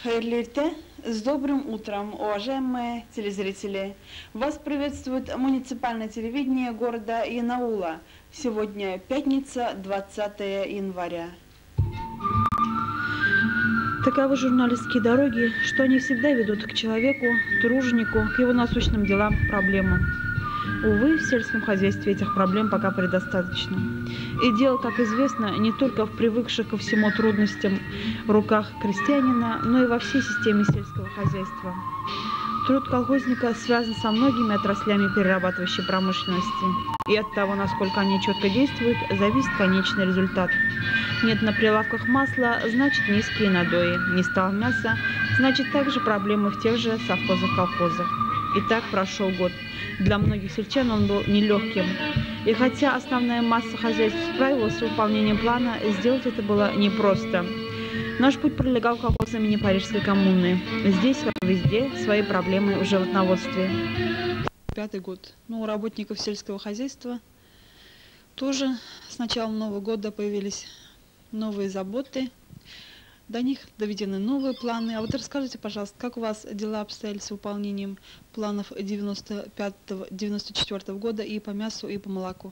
Хайрлите, с добрым утром, уважаемые телезрители! Вас приветствует муниципальное телевидение города Янаула. Сегодня пятница, 20 января. Таковы журналистские дороги, что они всегда ведут к человеку, труженику, к его насущным делам, проблемам. Увы, в сельском хозяйстве этих проблем пока предостаточно. И дело, как известно, не только в привыкших ко всему трудностям в руках крестьянина, но и во всей системе сельского хозяйства. Труд колхозника связан со многими отраслями перерабатывающей промышленности. И от того, насколько они четко действуют, зависит конечный результат. Нет на прилавках масла, значит низкие надои. Не стало мяса, значит также проблемы в тех же совхозах-колхозах. И так прошел год. Для многих сельчан он был нелегким. И хотя основная масса хозяйств справилась с выполнением плана, сделать это было непросто. Наш путь пролегал колхоз имени Парижской коммуны. Здесь, как везде, свои проблемы в животноводстве. Пятый год. У работников сельского хозяйства тоже с начала Нового года появились новые заботы. До них доведены новые планы. А вот расскажите, пожалуйста, как у вас дела обстояли с выполнением планов 95-94 года и по мясу, и по молоку?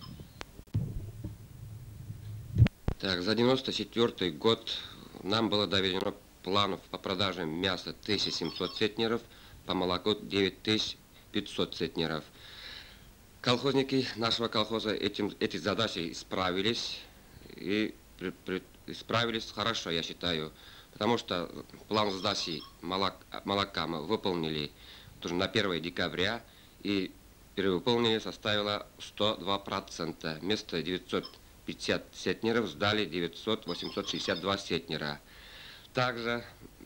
Так, за 94 год нам было доведено планов по продаже мяса 1700 центнеров, по молоку 9500 центнеров. Колхозники нашего колхоза эти задачи справились и справились хорошо, я считаю, потому что план сдачи молока мы выполнили тоже на 1 декабря, и перевыполнение составило 102%. Вместо 950 центнеров сдали 862 центнера. Также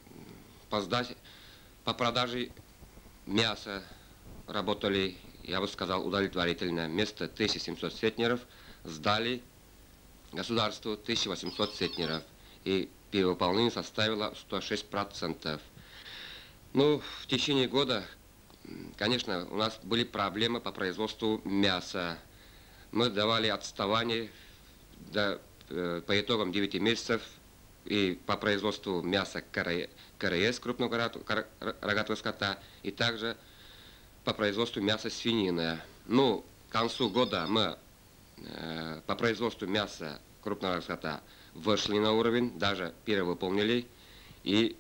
по продаже мяса работали, я бы сказал, удовлетворительно. Вместо 1700 центнеров сдали государству 1800 центнеров, и перевыполнение составило 106%. В течение года, конечно, у нас были проблемы по производству мяса. Мы давали отставание по итогам 9 месяцев и по производству мяса КРС, крупного рогатого скота, и также по производству мяса свинины. К концу года мы по производству мяса крупного скота вышли на уровень, даже перевыполнили, и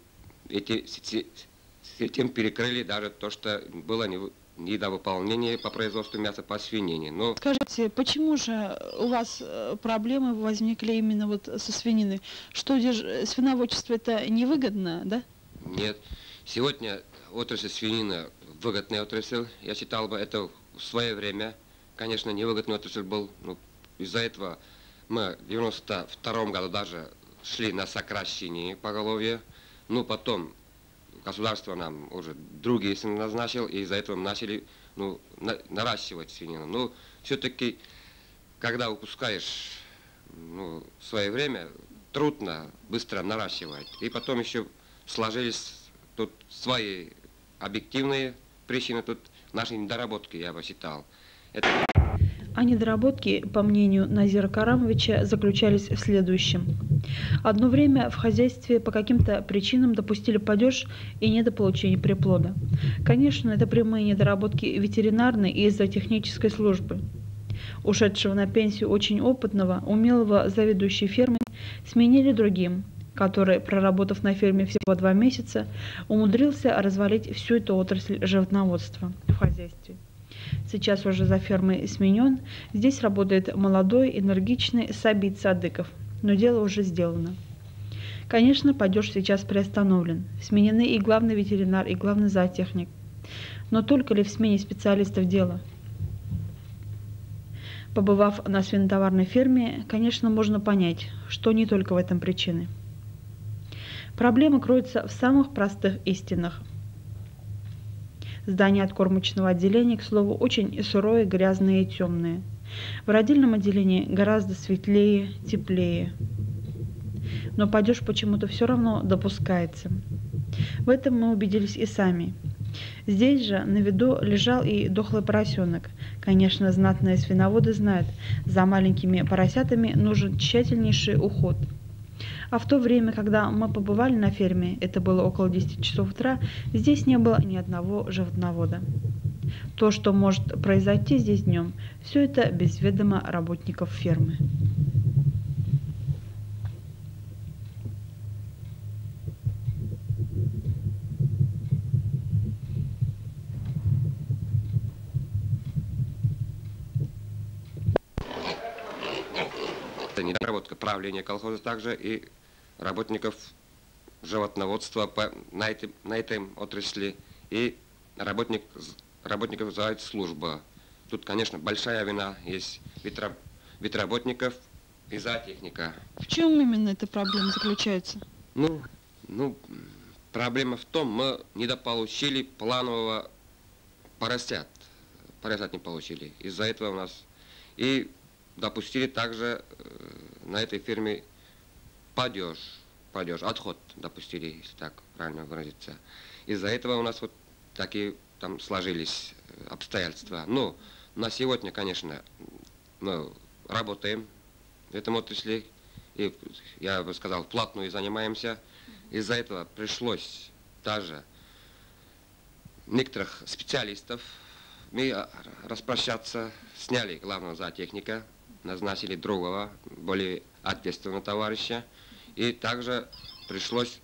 этим перекрыли даже то, что было недовыполнение по производству мяса по свинине. Скажите, почему же у вас проблемы возникли именно со свининой? Что, свиноводчество это невыгодно, да? Нет. Сегодня отрасль свинина выгодная отрасль. Я считал бы, это в свое время, конечно, невыгодный отрасль был. Из-за этого мы в 92 году даже шли на сокращение поголовья. Потом государство нам уже другие назначил, и из-за этого мы начали наращивать свинину. Все-таки, когда выпускаешь в свое время, трудно быстро наращивать. И потом еще сложились тут свои объективные причины, тут наши недоработки, я бы считал. А недоработки, по мнению Назира Карамовича, заключались в следующем. Одно время в хозяйстве по каким-то причинам допустили падеж и недополучение приплода. Конечно, это прямые недоработки ветеринарной и зоотехнической службы. Ушедшего на пенсию очень опытного, умелого заведующей фермой сменили другим, который, проработав на ферме всего 2 месяца, умудрился развалить всю эту отрасль животноводства в хозяйстве. Сейчас уже за фермой сменен. Здесь работает молодой, энергичный Сабит Садыков. Но дело уже сделано. Конечно, падеж сейчас приостановлен. Сменены и главный ветеринар, и главный зоотехник. Но только ли в смене специалистов дело? Побывав на свинотоварной ферме, конечно, можно понять, что не только в этом причины. Проблема кроется в самых простых истинах. Здание откормочного отделения, к слову, очень сырое, грязное и темное. В родильном отделении гораздо светлее, теплее. Но падеж почему-то все равно допускается. В этом мы убедились и сами. Здесь же на виду лежал и дохлый поросенок. Конечно, знатные свиноводы знают, за маленькими поросятами нужен тщательнейший уход. А в то время, когда мы побывали на ферме, это было около 10 часов утра, здесь не было ни одного животновода. То, что может произойти здесь днем, все это без ведома работников фермы. Это недоработка правления колхоза также и работников животноводства на этой отрасли и работников вызывает служба. Тут, конечно, большая вина есть ведь работников и зоотехника. В чем именно эта проблема заключается? Ну, проблема в том, мы недополучили планового поросят. Поросят не получили. Из-за этого у нас и допустили также на этой ферме падеж, отход допустили, если так правильно выразиться. Из-за этого у нас вот такие там сложились обстоятельства. Ну, на сегодня, конечно, мы работаем в этом отрасли, и, я бы сказал, вплотную занимаемся. Из-за этого пришлось даже некоторых специалистов мы распрощаться, сняли главного зоотехника, назначили другого, более ответственного товарища, и также пришлось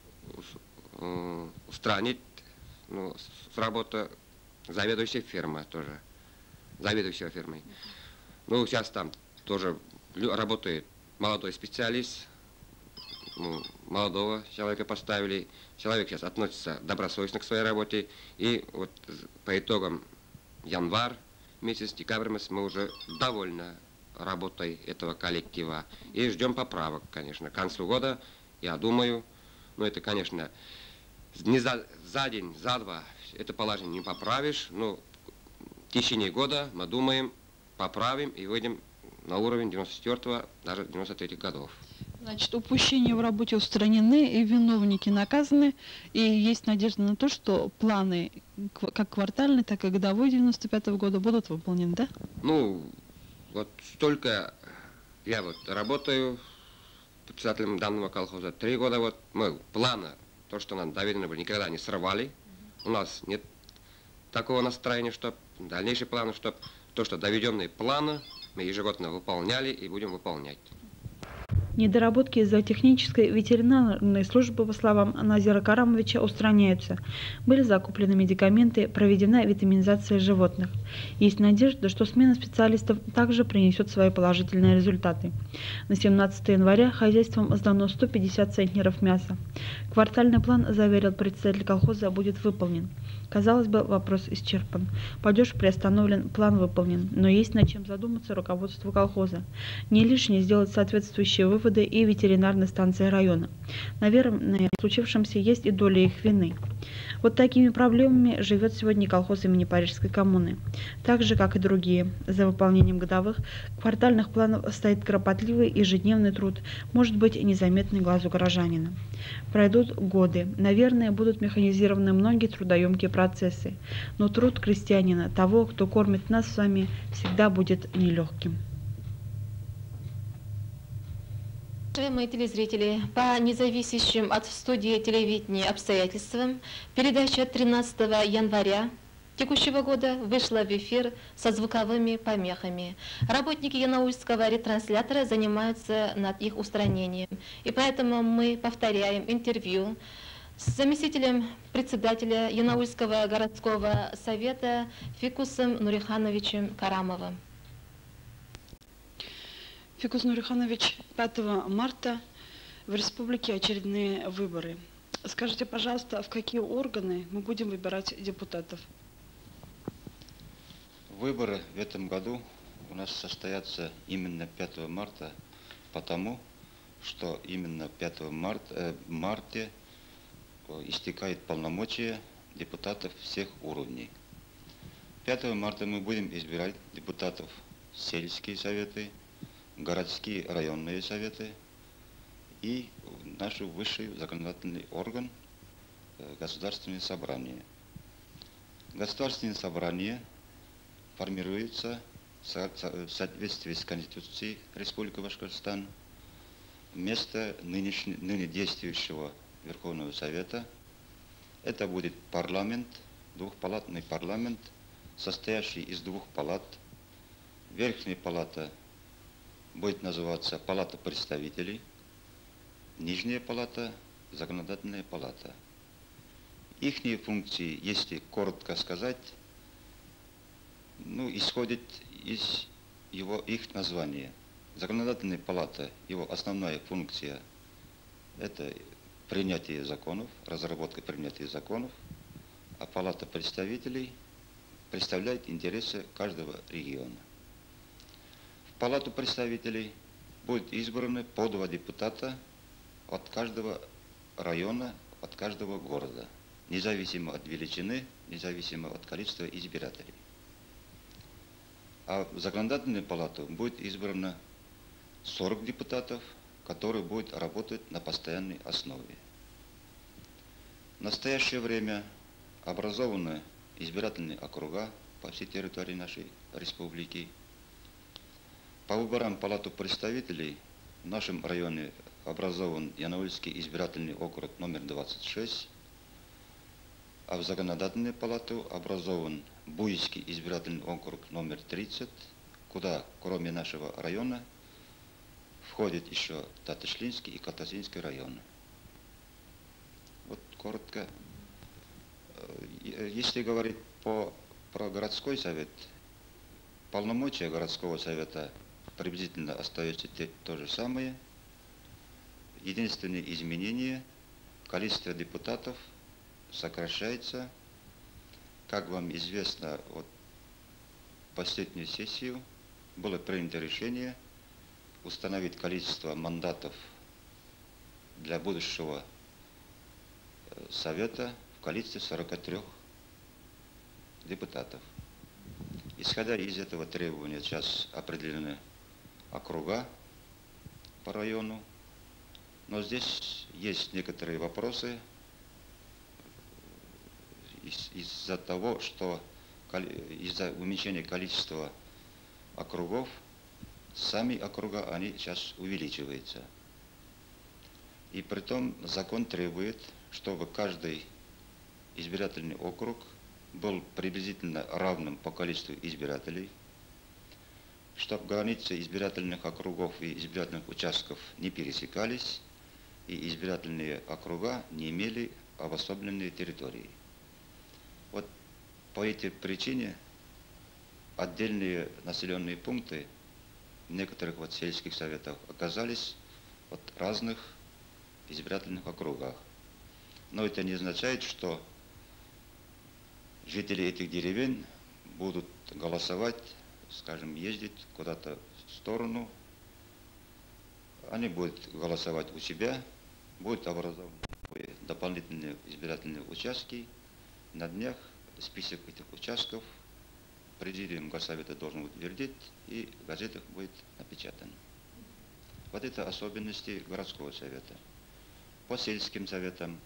устранить с работы заведующей фермы тоже, заведующего фермой. Ну, сейчас там тоже работает молодой специалист, молодого человека поставили. Человек сейчас относится добросовестно к своей работе. И вот по итогам январь месяц, декабрь месяц мы уже довольны работой этого коллектива. И ждем поправок, конечно. К концу года, я думаю, это, конечно, не за день, за два это положение не поправишь, но в течение года, мы думаем, поправим и выйдем на уровень 94-го, даже 93-х годов. Значит, упущения в работе устранены, и виновники наказаны, и есть надежда на то, что планы как квартальные, так и годовой 95-го года будут выполнены, да? Ну, вот столько я вот работаю председателем данного колхоза. 3 года вот мы планы, то, что нам доверено было, никогда не срывали. У нас нет такого настроения, чтобы дальнейшие планы, чтобы то, что доведенные планы, мы ежегодно выполняли и будем выполнять. Недоработки зоотехнической ветеринарной службы, по словам Назира Карамовича, устраняются. Были закуплены медикаменты, проведена витаминизация животных. Есть надежда, что смена специалистов также принесет свои положительные результаты. На 17 января хозяйством сдано 150 центнеров мяса. Квартальный план, заверил председатель колхоза, будет выполнен. Казалось бы, вопрос исчерпан. Падеж приостановлен, план выполнен, но есть над чем задуматься руководству колхоза. Не лишне сделать соответствующие выводы и ветеринарной станции района. Наверное, в случившемся есть и доля их вины. Вот такими проблемами живет сегодня колхоз имени Парижской коммуны. Так же, как и другие. За выполнением годовых, квартальных планов стоит кропотливый ежедневный труд, может быть, незаметный глазу горожанина. Пройдут годы. Наверное, будут механизированы многие трудоемкие процессы. Но труд крестьянина, того, кто кормит нас с вами, всегда будет нелегким. Уважаемые телезрители, по независящим от студии телевидения обстоятельствам, передача 13 января текущего года вышла в эфир со звуковыми помехами. Работники янаульского ретранслятора занимаются над их устранением. И поэтому мы повторяем интервью с заместителем председателя Янаульского городского совета Фикусом Нурихановичем Карамовым. Фикус Нуриханович, 5 марта в республике очередные выборы. Скажите, пожалуйста, в какие органы мы будем выбирать депутатов? Выборы в этом году у нас состоятся именно 5 марта, потому что именно 5 марта истекает полномочия депутатов всех уровней. 5 марта мы будем избирать депутатов сельские советы, городские районные советы и наш высший законодательный орган Государственное собрание. Государственное собрание формируется в соответствии с Конституцией Республики Башкортостан место ныне действующего Верховного Совета. Это будет парламент, двухпалатный парламент, состоящий из двух палат. Верхняя палата будет называться Палата представителей, нижняя палата – Законодательная палата. Ихние функции, если коротко сказать, исходят из их названия. Законодательная палата, его основная функция – это принятие законов, разработка принятия законов, а Палата представителей представляет интересы каждого региона. В Палату представителей будет избраны по 2 депутата от каждого района, от каждого города, независимо от величины, независимо от количества избирателей. А в Законодательную палату будет избрано 40 депутатов, которые будут работать на постоянной основе. В настоящее время образованы избирательные округа по всей территории нашей республики. По выборам Палату представителей в нашем районе образован Янаульский избирательный округ номер 26, а в Законодательную палату образован Буйский избирательный округ номер 30, куда, кроме нашего района, входит еще Татышлинский и Катасинский районы. Вот коротко. Если говорить про городской совет, полномочия городского совета приблизительно остаются то же самое. Единственное изменение – количество депутатов сокращается. Как вам известно, вот последнюю сессию было принято решение установить количество мандатов для будущего совета в количестве 43 депутатов. Исходя из этого требования, сейчас определены округа по району, но здесь есть некоторые вопросы из-за того, что из-за уменьшения количества округов, сами округа, они сейчас увеличиваются. И притом закон требует, чтобы каждый избирательный округ был приблизительно равным по количеству избирателей, чтобы границы избирательных округов и избирательных участков не пересекались, и избирательные округа не имели обособленные территории. Вот по этой причине отдельные населенные пункты в некоторых сельских советах оказались в разных избирательных округах. Но это не означает, что жители этих деревень будут голосовать, скажем, ездить куда-то в сторону. Они будут голосовать у себя, будут образованы дополнительные избирательные участки. На днях список этих участков президиум Горсовета должен утвердить, и в газетах будет напечатан. Вот это особенности городского совета. По сельским советам,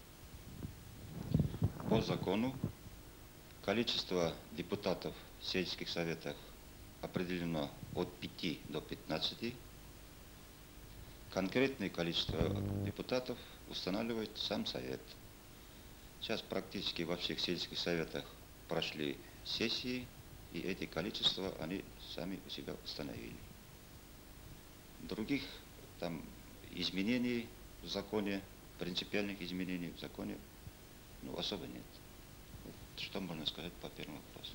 по закону, количество депутатов в сельских советах определено от 5 до 15. Конкретное количество депутатов устанавливает сам совет. Сейчас практически во всех сельских советах прошли сессии, и эти количества они сами у себя установили. Других там изменений в законе, принципиальных изменений в законе особо нет. Вот что можно сказать по первому вопросу?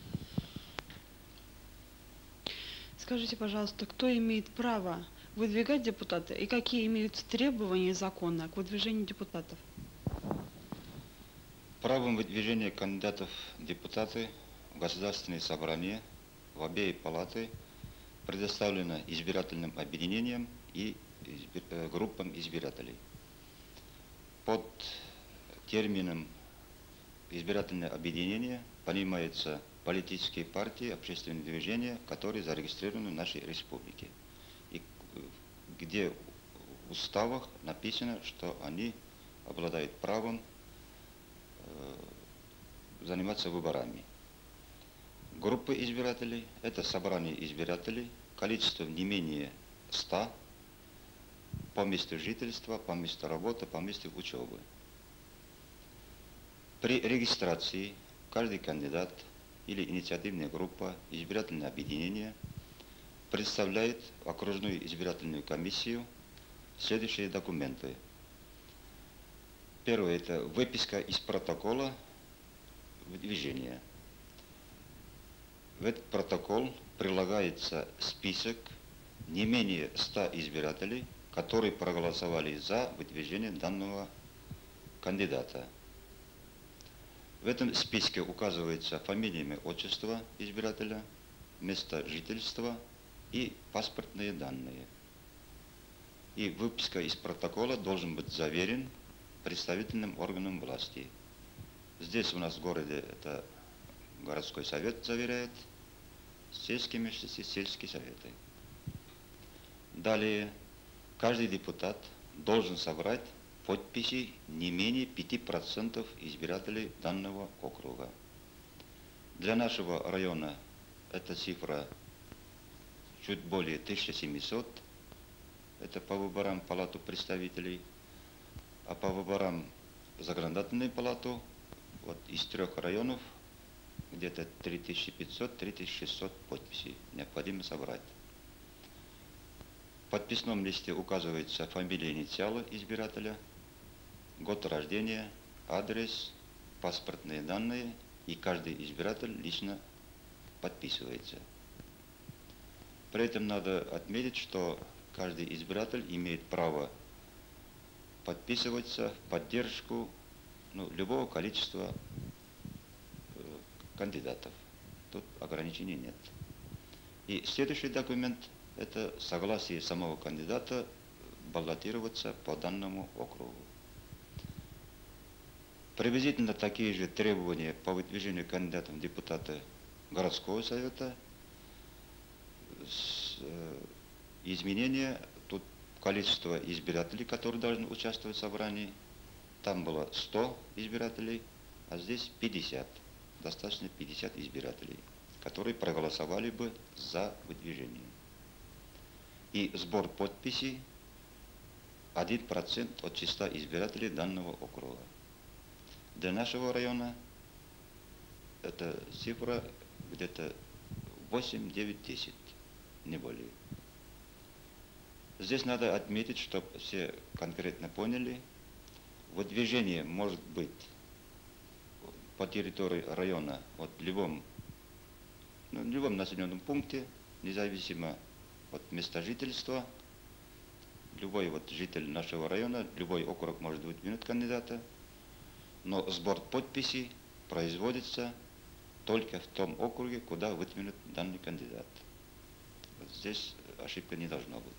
Скажите, пожалуйста, кто имеет право выдвигать депутата и какие имеются требования закона к выдвижению депутатов? Правом выдвижения кандидатов в депутаты в Государственное собрание в обеих палаты предоставлено избирательным объединениям и группам избирателей. Под термином избирательное объединение понимается политические партии, общественные движения, которые зарегистрированы в нашей республике, и где в уставах написано, что они обладают правом заниматься выборами. Группы избирателей – это собрание избирателей, количеством не менее 100. по месту жительства, по месту работы, по месту учебы. При регистрации каждый кандидат или инициативная группа, избирательное объединение представляет в окружную избирательную комиссию следующие документы. Первое – это выписка из протокола выдвижения. В этот протокол прилагается список не менее 100 избирателей, которые проголосовали за выдвижение данного кандидата. В этом списке указывается фамилия, имя, отчество избирателя, место жительства и паспортные данные. И выписка из протокола должен быть заверен представительным органом власти. Здесь у нас в городе это городской совет заверяет, сельские местности, сельские советы. Далее, каждый депутат должен собрать подписи не менее 5% избирателей данного округа. Для нашего района эта цифра чуть более 1700. Это по выборам в Палату представителей. А по выборам в Законодательную палату вот из 3 районов где-то 3500-3600 подписей необходимо собрать. В подписном листе указывается фамилия, инициалы избирателя, год рождения, адрес, паспортные данные, и каждый избиратель лично подписывается. При этом надо отметить, что каждый избиратель имеет право подписываться в поддержку любого количества кандидатов. Тут ограничений нет. И следующий документ – это согласие самого кандидата баллотироваться по данному округу. Приблизительно такие же требования по выдвижению кандидатов в депутаты городского совета. Изменения тут количество избирателей, которые должны участвовать в собрании. Там было 100 избирателей, а здесь 50. Достаточно 50 избирателей, которые проголосовали бы за выдвижение. И сбор подписей 1% от числа избирателей данного округа. Для нашего района эта цифра где-то 8, 9, 10, не более. Здесь надо отметить, чтобы все конкретно поняли, выдвижение может быть по территории района в любом населенном пункте, независимо от места жительства. Любой житель нашего района, любой округ может выдвинуть кандидата, но сбор подписей производится только в том округе, куда выдвинут данный кандидат. Здесь ошибка не должна быть.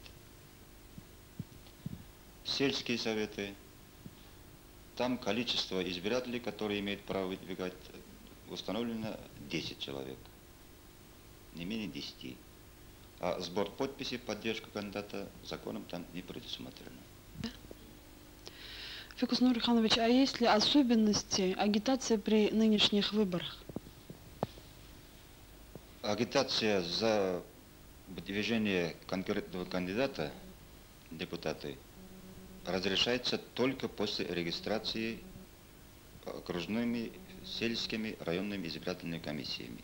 Сельские советы. Там количество избирателей, которые имеют право выдвигать, установлено 10 человек. Не менее 10. А сбор подписей в поддержку кандидата законом там не предусмотрено. Фикус Нуриханович, а есть ли особенности агитации при нынешних выборах? Агитация за выдвижение конкретного кандидата, депутаты, разрешается только после регистрации окружными, сельскими, районными избирательными комиссиями.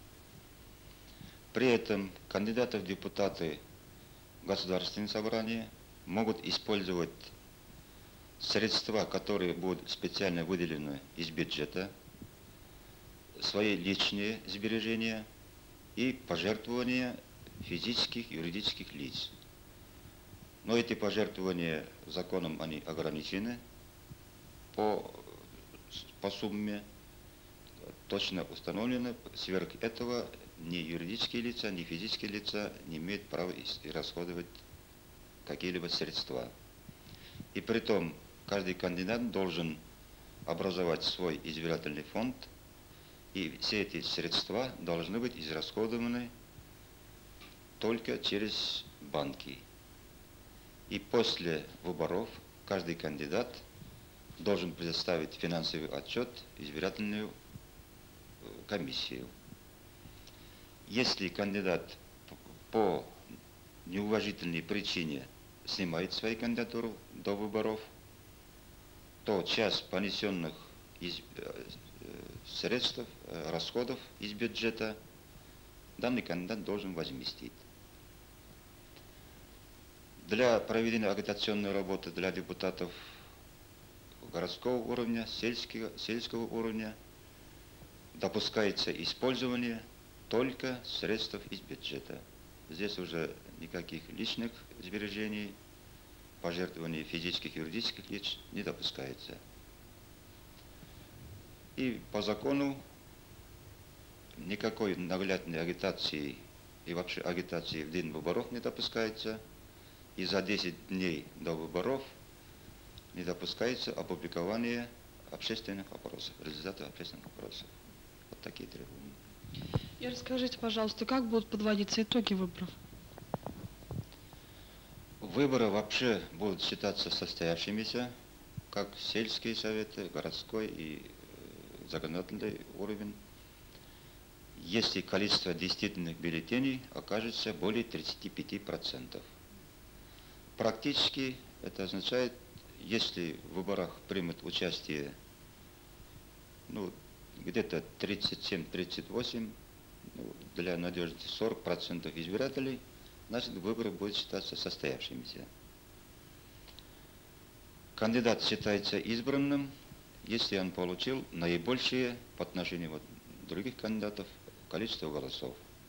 При этом кандидаты в депутаты в Государственное собрание могут использовать средства, которые будут специально выделены из бюджета, свои личные сбережения и пожертвования физических и юридических лиц. Но эти пожертвования законом они ограничены по сумме, точно установлены. Сверх этого ни юридические лица, ни физические лица не имеют права расходовать какие-либо средства. И при том каждый кандидат должен образовать свой избирательный фонд, и все эти средства должны быть израсходованы только через банки. И после выборов каждый кандидат должен предоставить финансовый отчет в избирательную комиссию. Если кандидат по неуважительной причине снимает свои кандидатуры до выборов, то часть понесенных средств, расходов из бюджета данный кандидат должен возместить. Для проведения агитационной работы для депутатов городского уровня, сельского уровня допускается использование только средств из бюджета. Здесь уже никаких личных сбережений, пожертвований физических и юридических лиц не допускается. И по закону никакой наглядной агитации и вообще агитации в день выборов не допускается. И за 10 дней до выборов не допускается опубликование общественных опросов, результатов общественных опросов. Вот такие требования. И расскажите, пожалуйста, как будут подводиться итоги выборов? Выборы вообще будут считаться состоявшимися, как сельские советы, городской и законодательный уровень, если количество действительных бюллетеней окажется более 35%. Практически это означает, если в выборах примут участие где-то 37-38, для надежности 40% избирателей, значит выборы будут считаться состоявшимися. Кандидат считается избранным, если он получил наибольшее по отношению к других кандидатов количество голосов.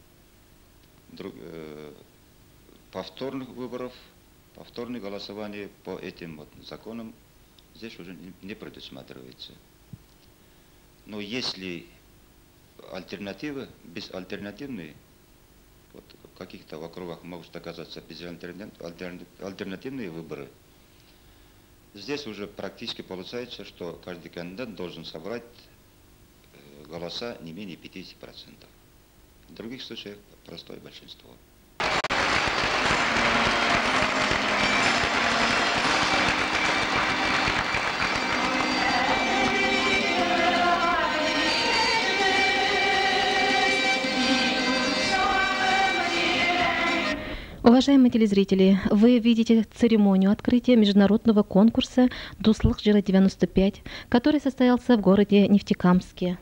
Повторных выборов, повторное голосование по этим законам здесь уже не предусматривается. Но если альтернативы, безальтернативные, в каких-то округах могут оказаться альтернативные выборы, здесь уже практически получается, что каждый кандидат должен собрать голоса не менее 50%. В других случаях простое большинство. Уважаемые телезрители, вы видите церемонию открытия международного конкурса «Дуслык-95», который состоялся в городе Нефтекамске.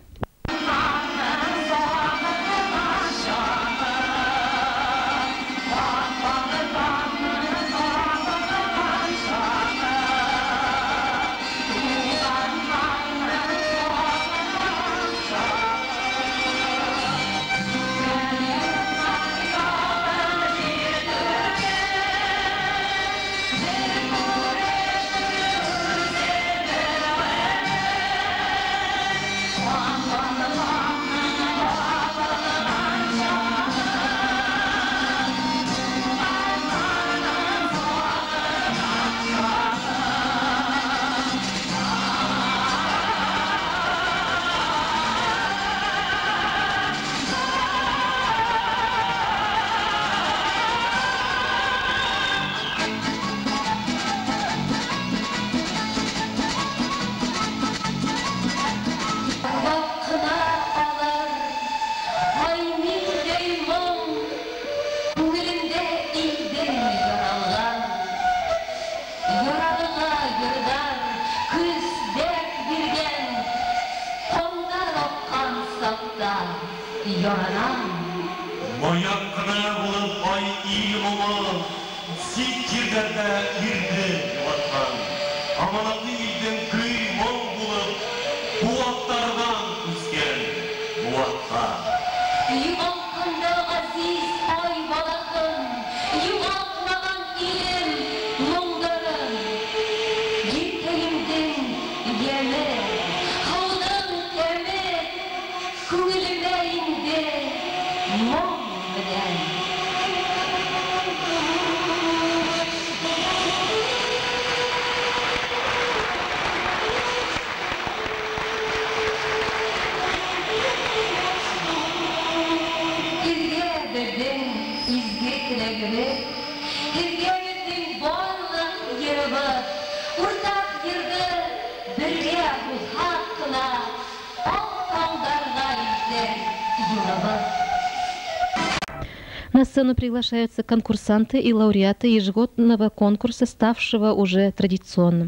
На На сцену приглашаются конкурсанты и лауреаты ежегодного конкурса, ставшего уже традиционным.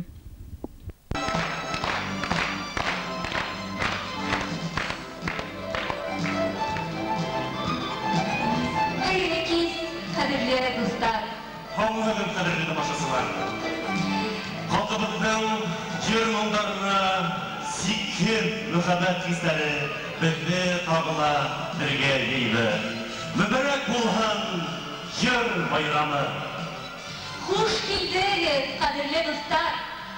Mübarek bulhan yır bayramı. Hoş geldiniz kadirli dostlar.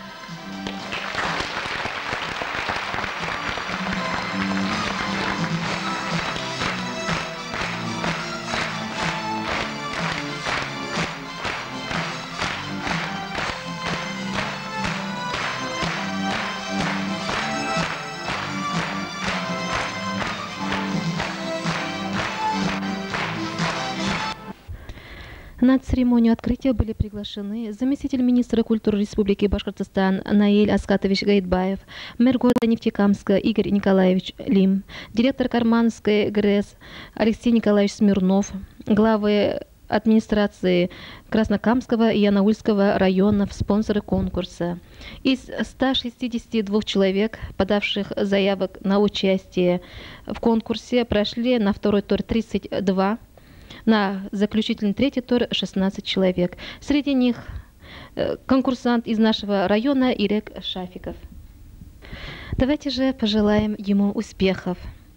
На церемонию открытия были приглашены заместитель министра культуры Республики Башкортостан Наиль Аскатович Гаитбаев, мэр города Нефтекамска Игорь Николаевич Лим, директор Карманской ГРЭС Алексей Николаевич Смирнов, главы администрации Краснокамского и Янаульского районов, спонсоры конкурса. Из 162 человек, подавших заявок на участие в конкурсе, прошли на второй тур 32, на заключительный третий тур 16 человек. Среди них конкурсант из нашего района Ирек Шафиков. Давайте же пожелаем ему успехов.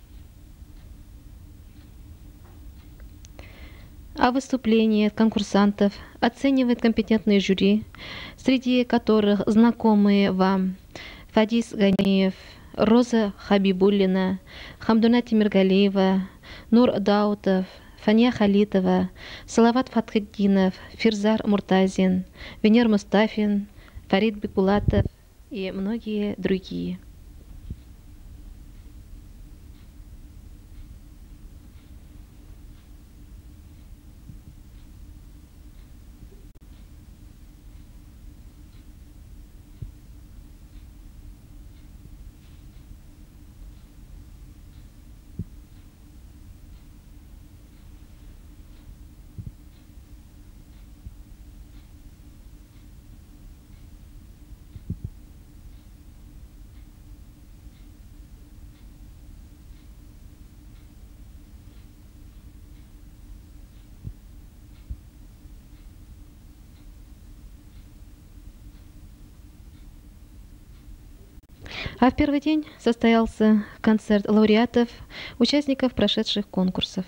А выступление конкурсантов оценивает компетентные жюри, среди которых знакомые вам Фадис Ганиев, Роза Хабибуллина, Хамдуна Тимиргалиева, Нур Даутов, Фания Халитова, Салават Фатхетдинов, Фирзар Муртазин, Венер Мустафин, Фарид Бекбулатов и многие другие. А в первый день состоялся концерт лауреатов, участников прошедших конкурсов.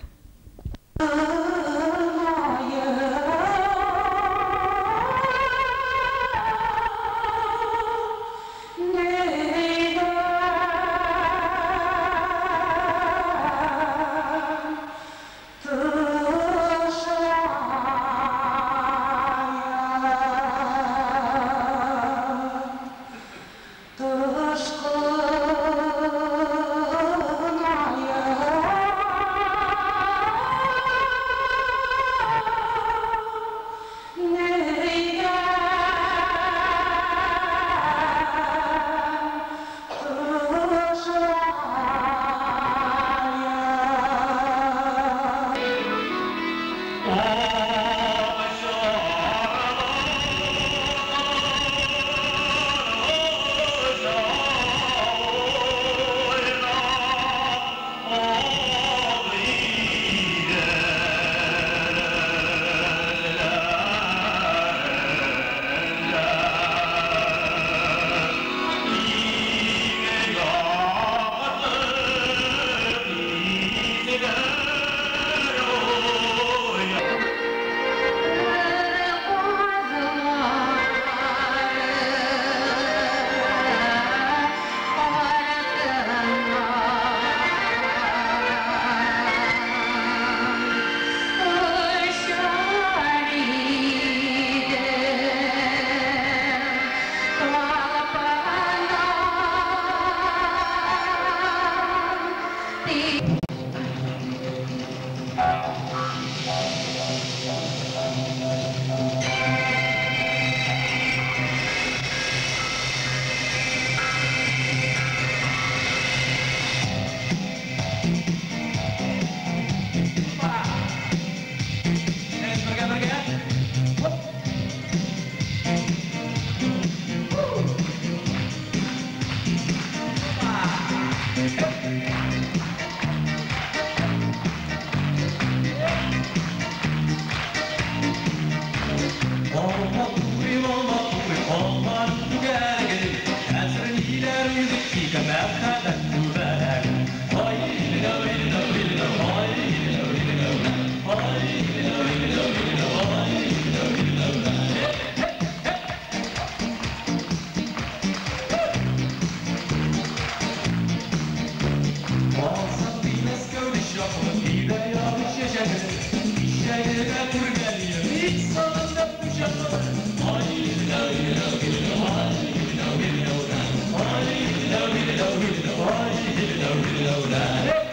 Hey!